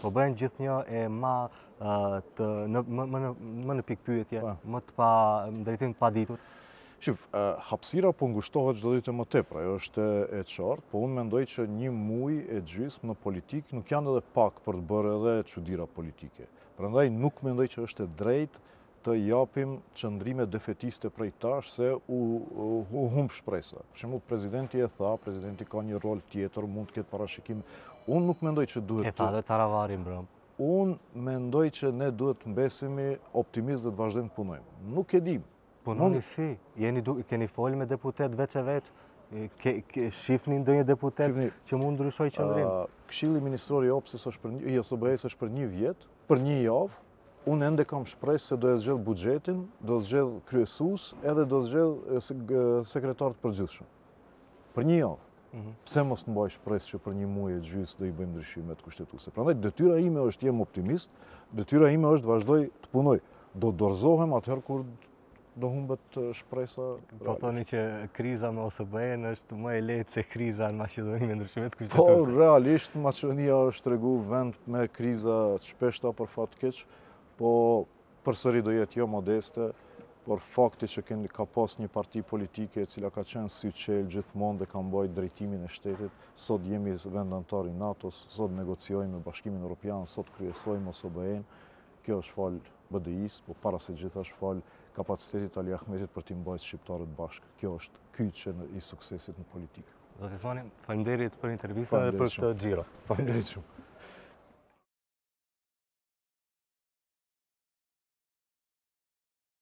Po bëhen gjithnjë e më në pikë pyetje, më të drejtim të paditur. Shif, hapësira po ngushtohet çdo ditë më tepër, ajo është e qartë, po unë mendoj që 1 muaj e gjysmë në politikë nuk janë edhe pak për të bërë edhe çuditëra politike. Prandaj nuk mendoj që është e drejtë të japim qëndrime defetiste prej tash se u humb shpresa. Për shembull, presidenti e tha, presidenti ka një rol tjetër, mund të ketë parashikim. Unë nuk mendoj që duhet E tha dhe Taravari mbrëm. Unë mendoj që ne duhet të mbesemi optimistë dhe të vazhdojmë të punojmë. Nuk e dim. Punoni si? Keni folë me deputet veç e veç? Shifni ndonjë deputet që mund ndryshoj qëndrim? Këshilli Ministror i JSBE-s është për 1 vjet, për 1 javë. Unë ende kam shpresë se do e zgjedh buxhetin, do zgjedh kryesues, edhe do zgjedh sekretar të përgjithshëm. Për 1 javë. Pse mos të mbaj shpresë që për 1 muaj e gjysmë do i bëjmë ndryshimet kushtetuese? Prandaj detyra ime është jem optimist, detyra ime është vazhdoj të punoj. Do dorëzohem atëherë kur do humbet shpresa. Po thoni që kriza me OSBE-n është më e lehtë se kriza në Maqedoni me ndryshimet Po, kushtetuese. realisht Maqedonia është tregu vend me kriza të shpeshta për fat keq, po përsëri do jetë jo modeste, por fakti që ka pas një parti politike e cila ka qenë syçel gjithmonë dhe ka mbajtur drejtimin e shtetit, sot jemi vend antar i NATO-s, sot negociojmë me Bashkimin Evropian, sot kryesojmë OSBE-n. Kjo është fal BDI-s, po para se gjithë është fal kapacitetit Ali Ahmetit për t'i mbajtur shqiptarët bashkë. Kjo është kyçe i suksesit në politikë. Zoti Osmani, faleminderit për intervistën dhe për këtë xhiro. Faleminderit shumë.